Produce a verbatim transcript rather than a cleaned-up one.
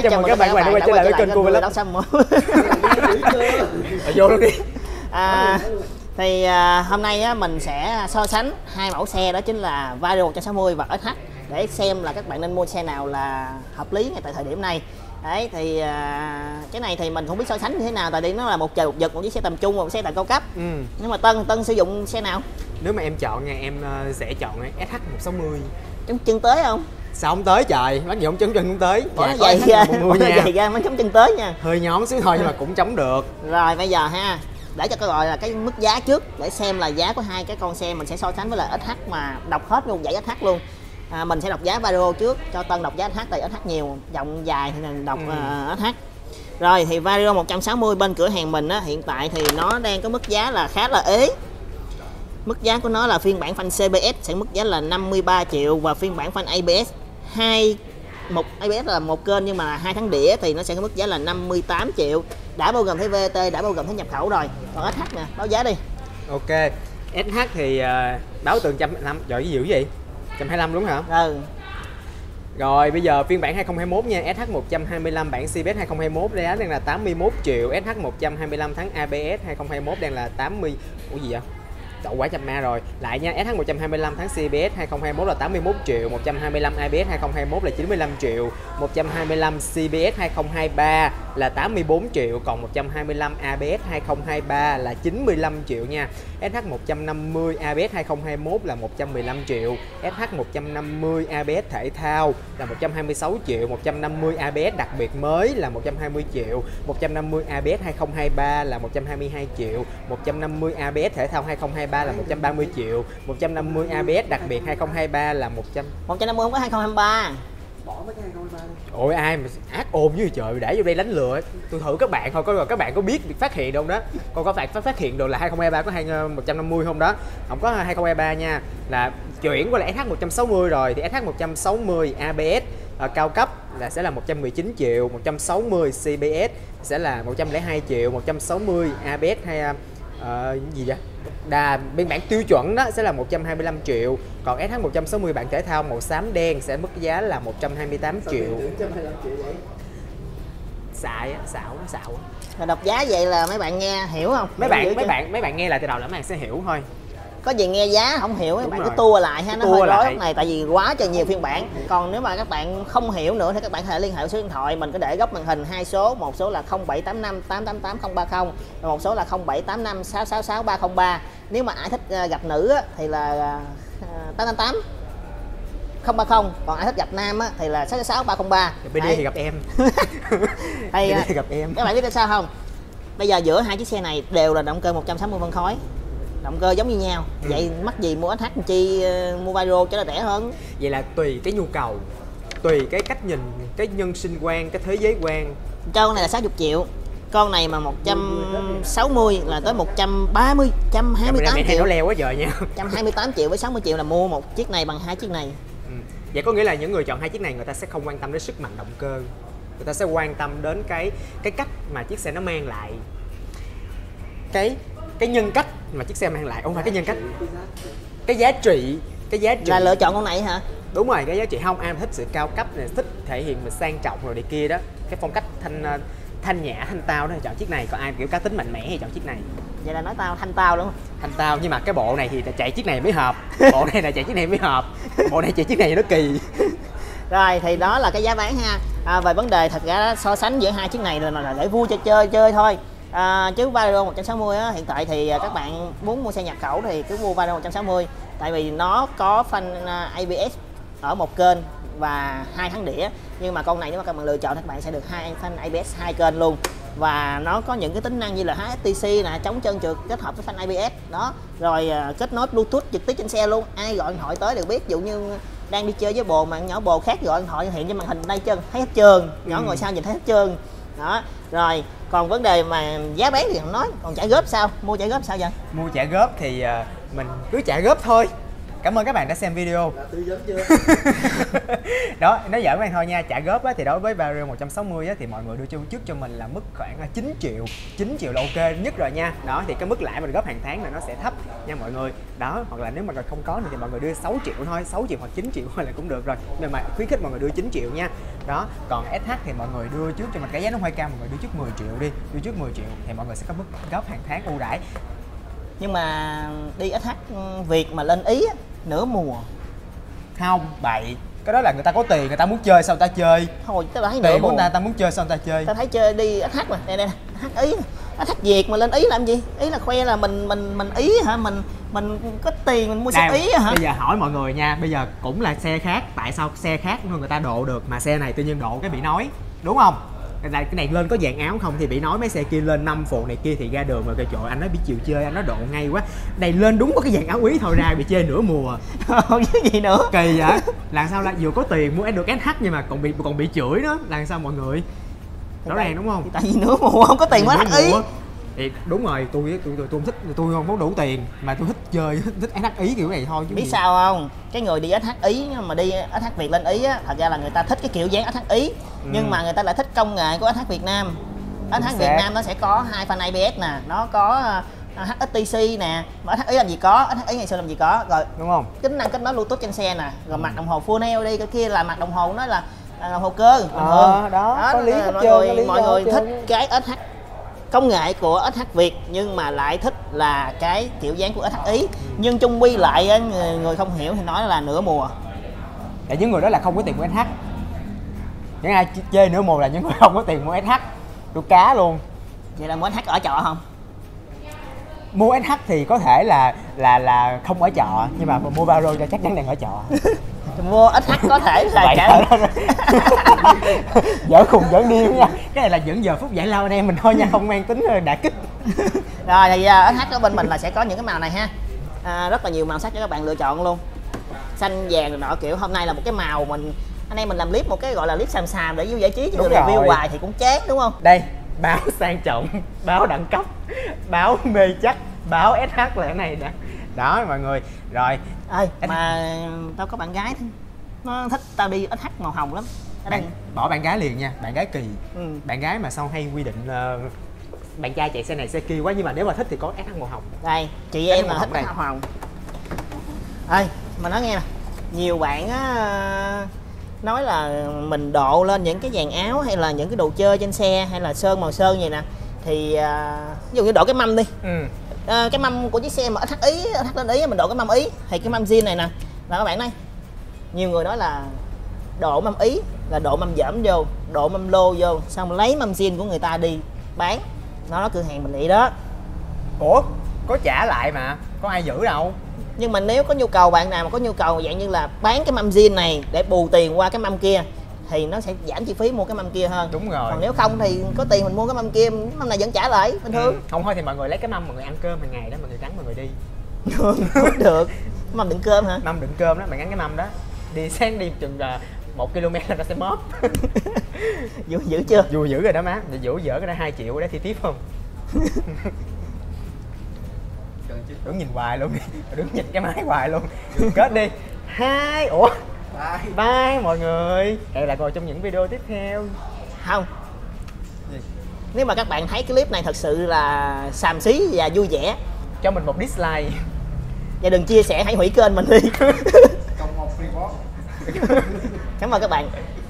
chào mừng các bạn đã quay trở lại với kênh của Vlog. Vô luôn đi. À, thì à, hôm nay á, mình sẽ so sánh hai mẫu xe, đó chính là Vario một sáu không và ét hát để xem là các bạn nên mua xe nào là hợp lý ngay tại thời điểm này. Đấy thì à, cái này thì mình không biết so sánh như thế nào, tại vì nó là một trời một vực, một chiếc xe tầm trung, một xe tầm cao cấp. Ừ. Nhưng mà Tân Tân sử dụng xe nào? Nếu mà em chọn nha, em uh, sẽ chọn ét hát một sáu không. Chống chân tới không? Sao không tới trời, bác gì không chống chân không tới. Bỏ nó dày ra, bỏ nó dày ra mới chống chân tới nha. Hơi nhón xíu thôi nhưng mà cũng chống được. Rồi bây giờ ha, để cho cái gọi là cái mức giá trước, để xem là giá của hai cái con xe mình sẽ so sánh với là ét hát mà đọc hết luôn, dãy ét hát luôn. À, mình sẽ đọc giá Vario trước, cho Tân đọc giá ét hát, tại ét hát nhiều, dòng dài thì mình đọc ừ. uh, ét hát. Rồi thì Vario một sáu không bên cửa hàng mình á, hiện tại thì nó đang có mức giá là khá là ế. Mức giá của nó là phiên bản phanh xê bê ét sẽ mức giá là năm mươi ba triệu, và phiên bản phanh a bê ét hai một a bê ét là một kênh nhưng mà hai tháng đĩa thì nó sẽ có mức giá là năm mươi tám triệu, đã bao gồm thuế vê ét tê, đã bao gồm thuế nhập khẩu rồi. Còn ét hát nè, báo giá đi. Ok, ét hát thì uh, báo từ một trăm hai mươi lăm, rồi cái dữ gì? một trăm hai mươi lăm đúng hả? Ừ. Rồi bây giờ phiên bản hai không hai mốt nha, ét hát một hai lăm bản xê bê ét hai không hai mốt giá đang là tám mươi mốt triệu, ét hát một hai lăm tháng a bê ét hai không hai mốt đang là tám mươi. Ủa gì vậy? Đậu quả chăm ma rồi. Lại nha, ét hát một hai lăm tháng xê bê ét hai không hai mốt là tám mươi mốt triệu, một hai lăm a bê ét hai không hai mốt là chín mươi lăm triệu, một hai lăm xê bê ét hai không hai ba là tám mươi bốn triệu, còn một hai lăm a bê ét hai không hai ba là chín mươi lăm triệu nha. ét hát một năm mươi a bê ét hai không hai mốt là một trăm mười lăm triệu, ét hát một năm mươi a bê ét thể thao là một trăm hai mươi sáu triệu, một trăm năm mươi a bê ét đặc biệt mới là một trăm hai mươi triệu, một trăm năm mươi a bê ét hai không hai ba là một trăm hai mươi hai triệu, một trăm năm mươi a bê ét thể thao hai không hai ba là một trăm ba mươi triệu, một trăm năm mươi a bê ét đặc biệt hai không hai ba là một trăm. một trăm năm mươi không có hai không hai ba. Bỏ mấy cái hai không hai ba đi. Ôi ai mà ác ôm như trời, để vô đây đánh lừa. Tôi thử các bạn thôi, coi rồi các bạn có biết việc phát hiện đâu đó. Còn các bạn phát phát hiện được là hai không hai ba có hai một trăm năm mươi không đó. Không có hai không hai ba nha. Là chuyển qua là ét hát một sáu không rồi, thì ét hát một sáu không a bê ét ở cao cấp là sẽ là một trăm mười chín triệu, một trăm sáu mươi xê bê ét sẽ là một trăm lẻ hai triệu, một trăm sáu mươi a bê ét hay uh, gì vậy? Đà biên bản tiêu chuẩn đó sẽ là một trăm hai mươi lăm triệu, còn ét hát một sáu không bản thể thao màu xám đen sẽ mức giá là một trăm hai mươi tám triệu. Xại á, xạo nó xạo á. Rồi đọc giá vậy là mấy bạn nghe hiểu không? Mấy hiểu bạn mấy chứ? bạn mấy bạn nghe lại từ đầu là mấy bạn sẽ hiểu thôi. Có gì nghe giá không hiểu các Đúng bạn rồi. cứ tua lại ha, nó Tua hơi rối lại. lúc này tại vì quá trời nhiều phiên bản. Còn nếu mà các bạn không hiểu nữa thì các bạn có thể liên hệ số điện thoại mình, có để góc màn hình hai số, một số là không bảy tám năm tám tám tám không ba không và một số là không bảy tám năm sáu sáu sáu ba không ba. Nếu mà ai thích gặp nữ á, thì là tám tám tám không ba không, còn ai thích gặp nam á, thì là sáu sáu sáu ba không ba. Bên đây thì gặp em. Hay, Bên đây thì gặp em. Các bạn biết tại sao không? Bây giờ giữa hai chiếc xe này đều là động cơ một trăm sáu mươi phân khối, động cơ giống như nhau. Ừ. Vậy mắc gì mua ét hát chi uh, mua Vario cho nó rẻ hơn. Vậy là tùy cái nhu cầu, tùy cái cách nhìn, cái nhân sinh quan, cái thế giới quan. Con này là sáu mươi triệu, con này mà một trăm sáu mươi là tới một trăm ba mươi, một trăm hai mươi tám triệu. Nó leo quá trời nha. một trăm hai mươi tám triệu với sáu mươi triệu là mua một chiếc này bằng hai chiếc này. Ừ. Vậy có nghĩa là những người chọn hai chiếc này người ta sẽ không quan tâm đến sức mạnh động cơ, người ta sẽ quan tâm đến cái cái cách mà chiếc xe nó mang lại, cái cái nhân cách mà chiếc xe mang lại, không phải cái nhân cách, cái giá trị, cái giá trị là lựa chọn con này hả? Đúng rồi, cái giá trị không, ai thích sự cao cấp này, thích thể hiện mình sang trọng rồi đi kia đó, cái phong cách thanh thanh nhã, thanh tao đó thì chọn chiếc này, còn ai kiểu cá tính mạnh mẽ thì chọn chiếc này. Vậy là nói tao thanh tao đúng không? Thanh tao, nhưng mà cái bộ này thì chạy chiếc này mới hợp, bộ này là chạy chiếc này mới hợp, bộ này chạy chiếc này thì nó kỳ. Rồi thì đó là cái giá bán ha. À, về vấn đề thật ra so sánh giữa hai chiếc này là để vui cho chơi chơi thôi. À, chứ Vario một sáu không á, hiện tại thì các bạn muốn mua xe nhập khẩu thì cứ mua Vario một sáu không, tại vì nó có phanh a bê ét ở một kênh và hai tháng đĩa. Nhưng mà con này nếu mà các bạn lựa chọn thì các bạn sẽ được hai phanh a bê ét hai kênh luôn, và nó có những cái tính năng như là hát ét tê xê nè, chống trơn trượt kết hợp với phanh a bê ét đó, rồi à, kết nối Bluetooth trực tiếp trên xe luôn. Ai gọi điện thoại tới đều biết, ví dụ như đang đi chơi với bồ mà nhỏ bồ khác gọi điện thoại hiện trên màn hình đây chân thấy hết trơn, nhỏ ừ. ngồi sau nhìn thấy hết trơn đó. Rồi còn vấn đề mà giá bán thì không nói, còn trả góp sao, mua trả góp sao vậy? Mua trả góp thì uh, mình cứ trả góp thôi, Cảm ơn các bạn đã xem video. Đã tư vấn chưa? Đó, nói giỡn với thôi nha, trả góp á, thì đối với Vario một trăm sáu mươi á, thì mọi người đưa cho trước cho mình là mức khoảng chín triệu. chín triệu là ok nhất rồi nha. Đó thì cái mức lãi mình góp hàng tháng là nó sẽ thấp nha mọi người. Đó, hoặc là nếu mà không có thì mọi người đưa sáu triệu thôi, sáu triệu hoặc chín triệu thôi là cũng được rồi. Nhưng mà khuyến khích mọi người đưa chín triệu nha. Đó, còn ét hát thì mọi người đưa trước cho mình, cái giá nó hơi cao, mọi người đưa trước mười triệu đi. Đưa trước mười triệu thì mọi người sẽ có mức góp hàng tháng ưu đãi. Nhưng mà đi ét hát Việt mà lên Ý á, nửa mùa Không, bậy. Cái đó là người ta có tiền, người ta muốn chơi sao người ta chơi. thôi tao thấy nửa Tiền của mùa người ta, ta muốn chơi sao người ta chơi. tao thấy chơi đi ét hát mà nè nè ét hát Ý, ét hát Việt mà lên Ý làm gì? Ý là khoe là mình mình mình Ý hả? Mình mình có tiền mình mua xe Đây, Ý hả? bây giờ hỏi mọi người nha, bây giờ cũng là xe khác, tại sao xe khác người ta độ được mà xe này tự nhiên độ cái bị nói, đúng không? Cái này, cái này lên có dàn áo không thì bị nói, mấy xe kia lên năm phụ này kia thì ra đường mà kêu trời anh nói biết chiều chơi, anh nói độ ngay quá. Này lên đúng có cái dàn áo Ý thôi ra bị chê nửa mùa. Không chứ gì nữa. Kỳ vậy? Làm sao là vừa có tiền mua được ét hát nhưng mà còn bị còn bị chửi nữa, làm sao mọi người? Rõ ràng đúng không? Thì tại vì nửa mùa không có tiền mới ét hát Ý. Thì đúng rồi, tôi tôi tôi, tôi không thích, tôi không có đủ tiền mà tôi thích chơi, thích ét hát Ý kiểu này thôi chứ Biết gì. sao không? Cái người đi ét hát Ý mà đi ét hát Việt lên Ý á, thật ra là người ta thích cái kiểu dáng ét hát Ý, ừ. nhưng mà người ta lại thích công nghệ của ét hát Việt Nam. ét hát Việt Nam nó sẽ có hai fan i pê ét nè, nó có uh, hát ét tê xê nè, mà ét hát Ý làm gì có, ét hát Ý ngày xưa làm gì có, rồi đúng không? tính năng kết nối Bluetooth trên xe nè, rồi mặt đồng hồ Full eo đi, cái kia là mặt đồng hồ nó là à, đồng hồ cơ bình thường. Ờ, đó, đó, có lý hết mọi trơn, người có lý mọi do người hết thích trơn. cái ét hát công nghệ của ét hát Việt nhưng mà lại thích là cái kiểu dáng của ét hát Ý, ừ. nhưng chung quy lại á, người, người không hiểu thì nói là nửa mùa. Để những người đó là không có tiền mua ét hát. Những ai chê nửa mùa là những người không có tiền mua ét hát. Tôi cá luôn. Vậy là mua ét hát ở trọ không? Mua ét hát thì có thể là là là không ở trọ, nhưng mà mua Vario cho chắc chắn đang ở trọ. Mua ét hát có thể là cả dở khùng dở điên nha. Cái này là những giờ phút giải lao anh em mình thôi nha, không mang tính đả kích. Rồi thì ét hát ở bên mình là sẽ có những cái màu này ha, à, rất là nhiều màu sắc cho các bạn lựa chọn luôn, xanh vàng rồi nọ, kiểu hôm nay là một cái màu mình anh em mình làm clip một cái gọi là clip xàm xàm để vui giải trí, chứ review hoài thì cũng chán đúng không? Đây báo sang trọng, báo đẳng cấp, báo mê chắc, báo ét hát là cái này nè. Đó mọi người. Rồi ơi mà tao có bạn gái nó thích tao đi ét hát màu hồng lắm. Bạn, bỏ bạn gái liền nha, bạn gái kỳ. Ừ. Bạn gái mà sau hay quy định uh, bạn trai chạy xe này xe kia quá, nhưng mà nếu mà thích thì có ét hát màu hồng. Đây chị em mà thích ét hát màu hồng. Ơi mà nói nghe nè, nhiều bạn á nói là mình độ lên những cái dàn áo hay là những cái đồ chơi trên xe hay là sơn màu sơn vậy nè, thì uh, ví dụ như độ cái mâm đi, ừ. uh, cái mâm của chiếc xe mà ét hát Ý, ét hát lên Ý mình độ cái mâm Ý, thì cái mâm zin này nè là các bạn đây, nhiều người nói là độ mâm Ý là độ mâm dởm vô, độ mâm lô vô, xong lấy mâm zin của người ta đi bán, nó nói cửa hàng mình vậy đó. Ủa có trả lại mà, có ai giữ đâu. Nhưng mà nếu có nhu cầu, bạn nào mà có nhu cầu dạng như là bán cái mâm zin này để bù tiền qua cái mâm kia thì nó sẽ giảm chi phí mua cái mâm kia hơn. Đúng rồi. Còn nếu không thì có tiền mình mua cái mâm kia, mâm này vẫn trả lại bình thường. Ừ. Không thôi thì mọi người lấy cái mâm mọi người ăn cơm hàng ngày đó, mọi người gắn mọi người đi. Không được. Mâm đựng cơm hả? Mâm đựng cơm đó, bạn gắn cái mâm đó. Đi sáng đi chừng một ki lô mét là nó sẽ móp. Vui dữ chưa? Vui dữ rồi đó má. Vũ dở cái đó hai triệu đó thì tiếp không? Đứng nhìn hoài luôn đi, đứng nhìn cái máy hoài luôn. Kết đi. Hai, ủa? Bye. Bye mọi người. Hẹn lại ngồi trong những video tiếp theo. Không. Gì? Nếu mà các bạn thấy cái clip này thật sự là xàm xí và vui vẻ, cho mình một dislike. Và đừng chia sẻ, hãy hủy kênh mình đi. Cộng một report. Cảm ơn các bạn.